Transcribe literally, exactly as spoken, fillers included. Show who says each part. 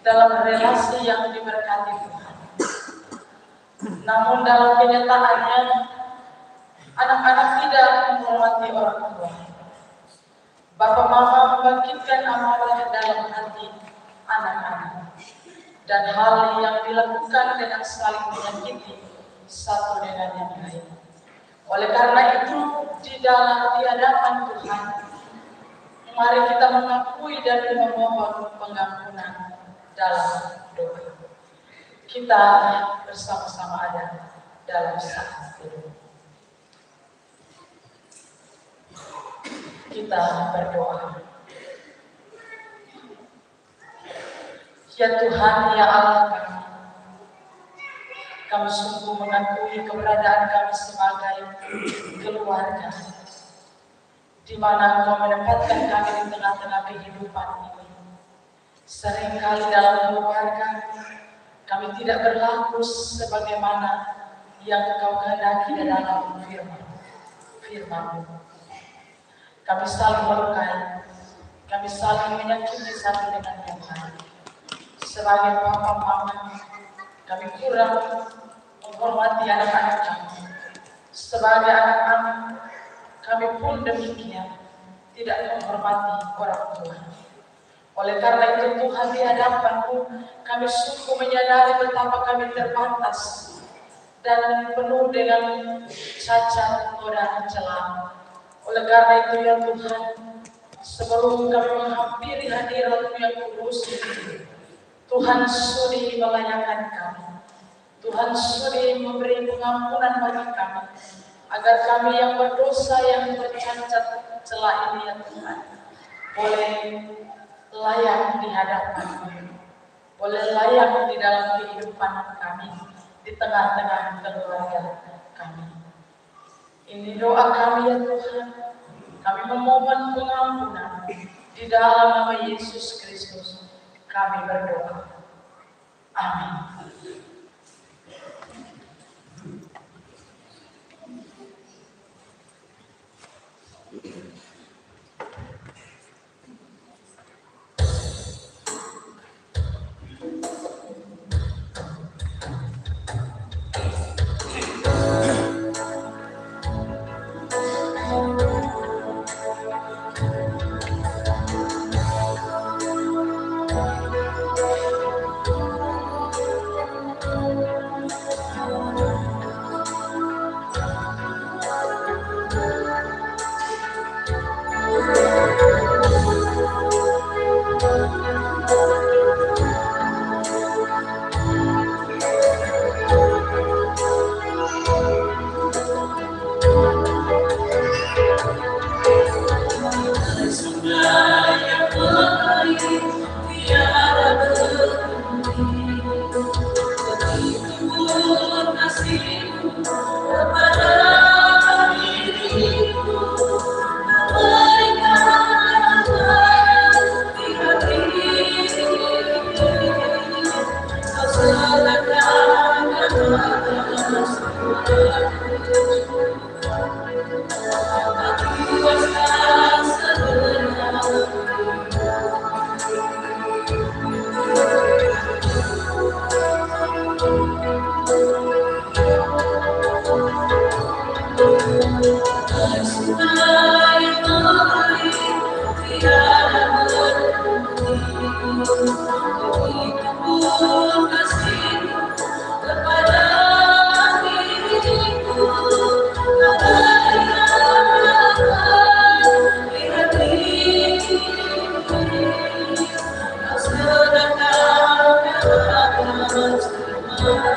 Speaker 1: dalam relasi yang diberkati Tuhan. Namun dalam kenyataannya, anak-anak tidak menghormati orang tua. Bapak mama membangkitkan amarah dalam hati anak-anak, dan hal yang dilakukan dengan saling menyakiti satu dengan yang lain. Oleh karena itu, di dalam di hadapan Tuhan, mari kita mengakui dan memohon pengampunan dalam doa. Kita bersama-sama ada dalam saat itu. Kita berdoa. Ya Tuhan, ya Allah kami, kami sungguh mengakui keberadaan kami sebagai keluarga, di mana Engkau menempatkan kami di tengah-tengah kehidupan ini. Seringkali dalam keluarga kami tidak berlaku sebagaimana yang Engkau kehendaki dalam firman firman-Mu. Kami saling melukai, kami saling menyakiti satu dengan yang lain. Sebagai papa mama, kami kurang menghormati anak-anak kami. Sebagai anak-anak, kami pun demikian, tidak menghormati orang tua. Oleh karena itu Tuhan, di hadapan-Mu, kami sungguh menyadari betapa kami terbatas dan penuh dengan cacat, noda, celah. Oleh karena itu ya Tuhan, sebelum kami menghampiri hadirat-Mu yang kudus, Tuhan sudi melayani kami. Tuhan sudi memberi pengampunan bagi kami, agar kami yang berdosa, yang tercacat celah ini ya Tuhan, boleh layak di hadapan-Mu, boleh layak di dalam kehidupan kami, di tengah-tengah keluarga kami. Ini doa kami ya Tuhan. Kami memohon pengampunan di dalam nama Yesus Kristus. Kami berdoa. Amin.
Speaker 2: Thank you.